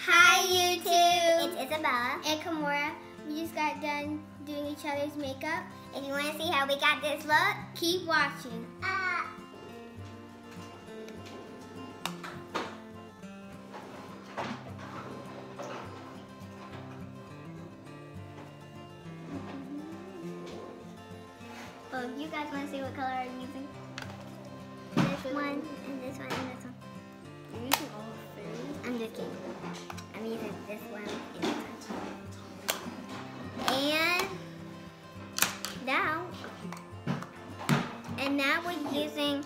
Hi YouTube! It's Isabella and Kimora. We just got done doing each other's makeup. If you want to see how we got this look, Keep watching. Oh, you guys want to see what color I'm using? This one, and this one, and this one. You're using all three? I'm just kidding. I'm using this one and this one. And now we're using,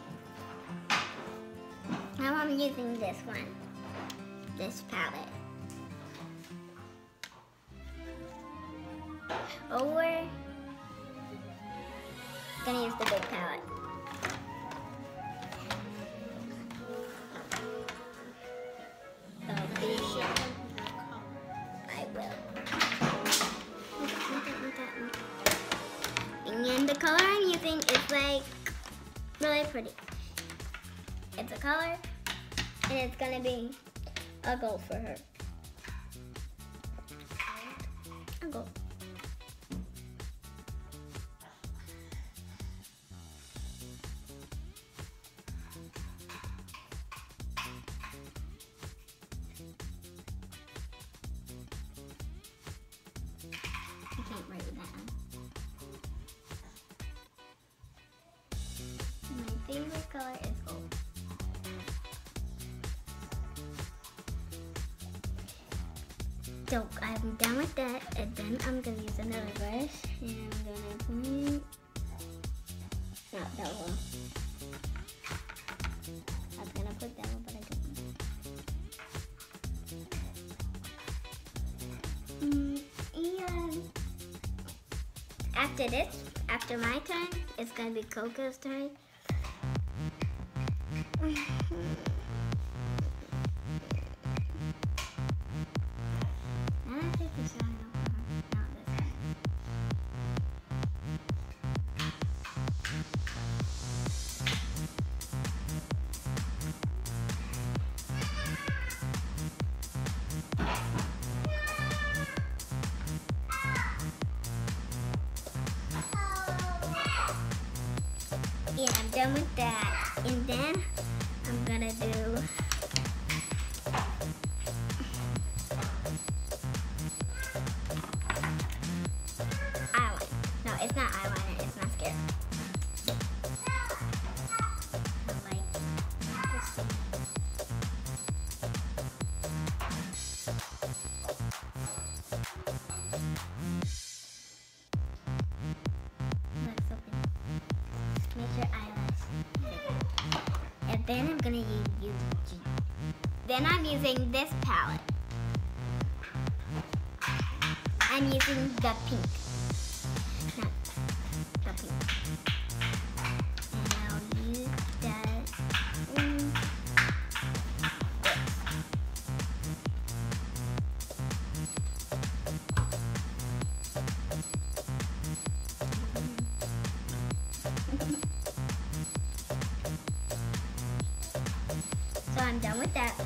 now I'm using this one, this palette. Or we're gonna use the big palette. I will. And the color I'm using is like really pretty. It's a color and it's gonna be a gold for her. A gold. You can't write with that one. My favorite color is gold. So I'm done with that, and then I'm gonna use another brush, and I'm gonna point. Not that one. I was gonna put that one, but I don't. And after this, after my turn, it's gonna be Coco's turn. Yeah, I'm done with that. And then I'm gonna do eyeliner. No, it's not eyeliner, it's mascara. I like this one. Let's open. Make your eyelash. And then I'm gonna use. Then I'm using this palette. I'm using the pink. Not the pink. And I'll use that. So I'm done with that.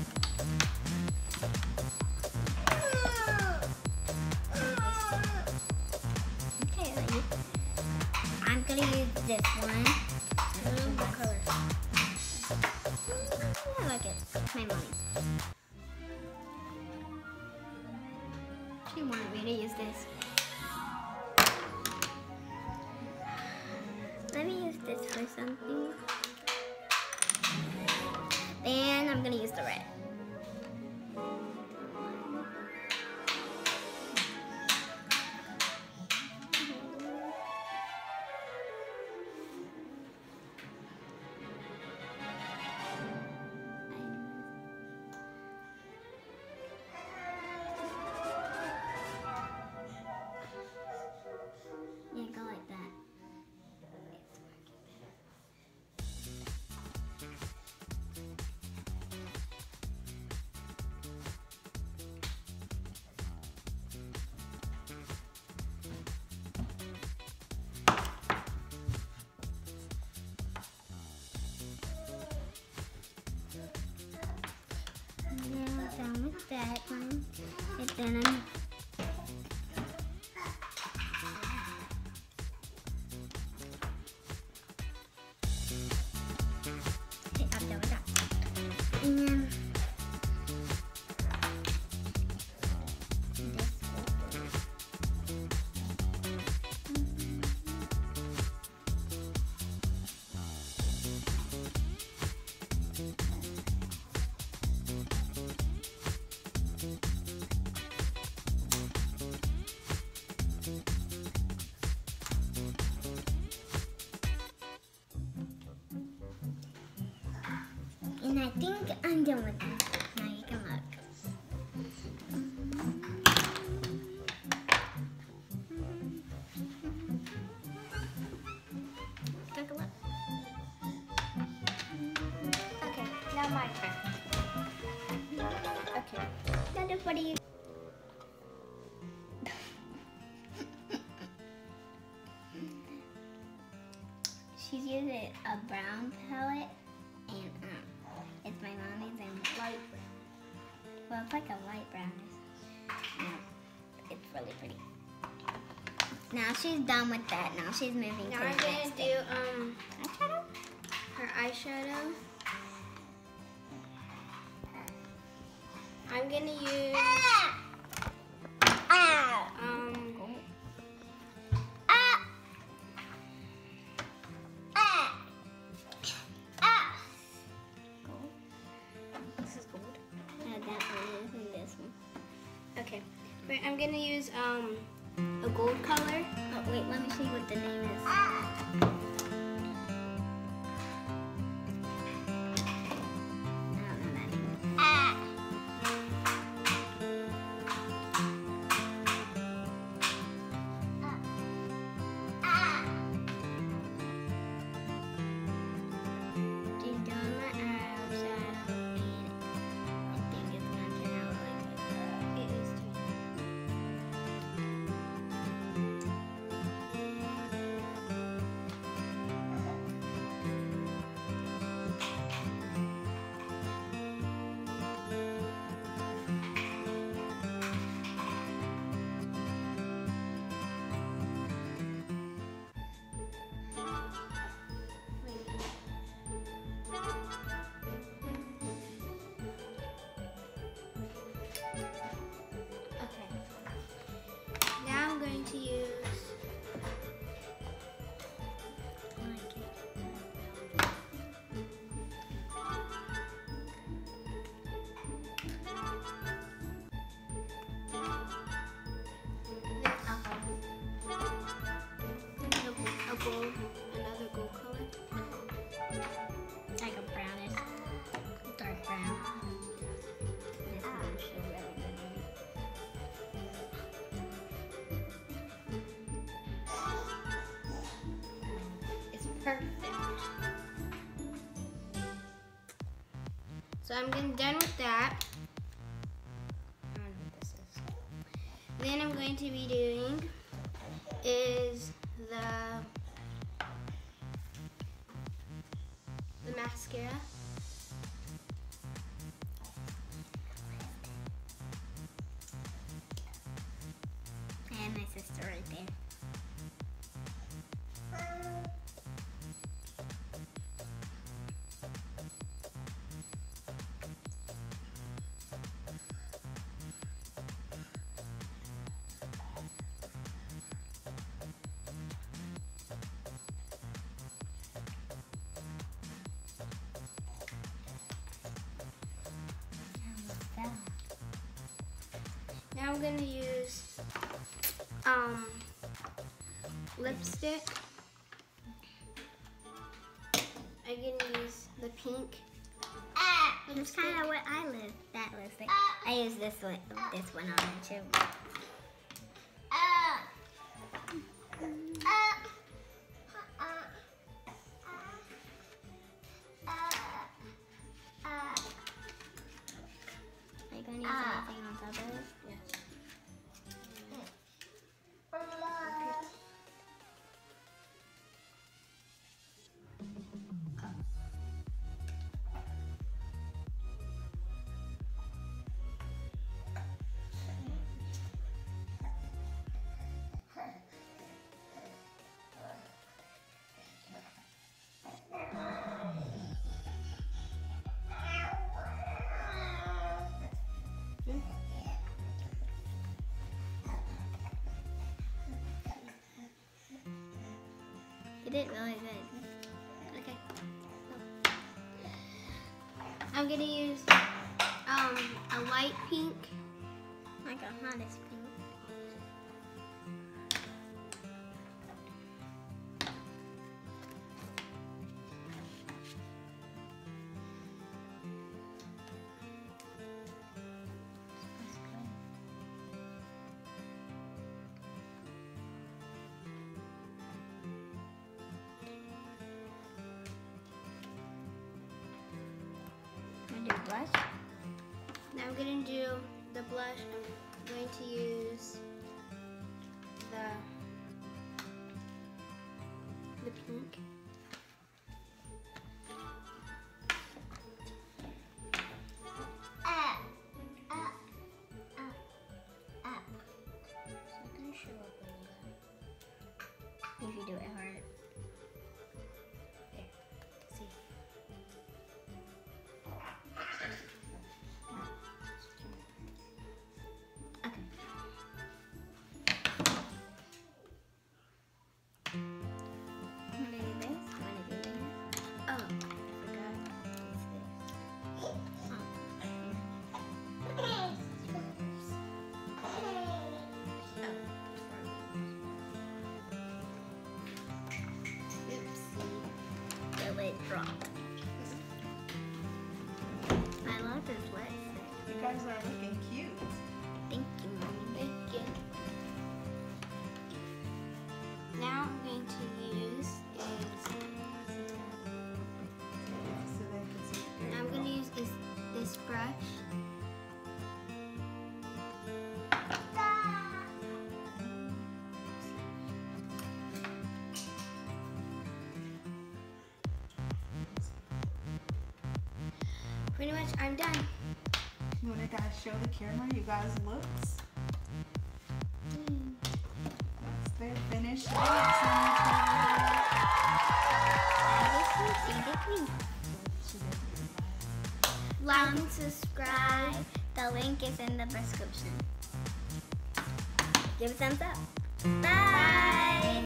Okay, I'm gonna use this one. What color? I like it. It's my mommy's. She wanted me to use this. Let me use this for something. Then I'm gonna use the red. with that one. And then I'm okay, I'm done with that. And then this and I think I'm done with that. Now you can look. Take a look. Okay, now my turn. Okay. Now what do you? She's using a brown palette, and it's my mommy's and light brown. Well, it's like a light brownish. Yeah, it's really pretty. Now she's done with that. Now she's moving Now to I'm the gonna next do eyeshadow. her eyeshadow. I'm gonna use This is gold. That one is and this one. okay. Wait, I'm gonna use a gold color. Oh wait, let me see what the name is. I don't know that name. She's doing my eyeshadow, and I think it's gonna turn out really good. It is too. Okay. Now I'm going to use a gold, another gold color. Like a brownish, dark brown. This one should really good on it. It's perfect. So I'm done with that. I don't know what this is. Then I'm going to be doing is the mascara. And my sister right there. Now I'm going to use lipstick. I'm going to use the pink. That's kind of what that lipstick. I use this one on there too. Are you going to use anything on top of it? Yes. did really good. Okay. I'm gonna use a light pink. Like a hottest pink. Do blush. Now I'm gonna do the blush. I'm going to use the pink. It's gonna show up a little. If you do it hard. There. See. Okay. Wanna do this? Wanna do this? Oh, I forgot. It's this. Oopsie. The lid dropped. I love this lipstick. You guys are looking cute. Thank you, Mommy. Thank you. Now I'm going to use So they can see. I'm going to use this brush. Pretty much, I'm done. You want to guys show the camera you guys' looks? That's their finished looks. Like and subscribe. The link is in the description. Give a thumbs up. Bye.